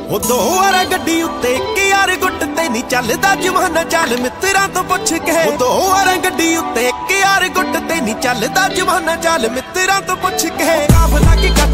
ਉਹ ਦੋ ਵਾਰਾਂ ਗੱਡੀ ਉੱਤੇ ਇੱਕ ਯਾਰ ਗੁੱਟ ਤੇ ਨਹੀਂ ਚੱਲਦਾ ਜਮਾਨਾ, ਚੱਲ ਮਿੱਤਰਾਂ ਤੋਂ ਪੁੱਛ ਕੇ। ਉਹ ਦੋ ਵਾਰਾਂ ਗੱਡੀ ਉੱਤੇ ਇੱਕ ਯਾਰ ਗੁੱਟ ਤੇ ਨਹੀਂ ਚੱਲਦਾ ਜਮਾਨਾ, ਚੱਲ ਮਿੱਤਰਾਂ ਤੋਂ ਪੁੱਛ ਕੇ। ਕਾਫਲਾ ਕੀ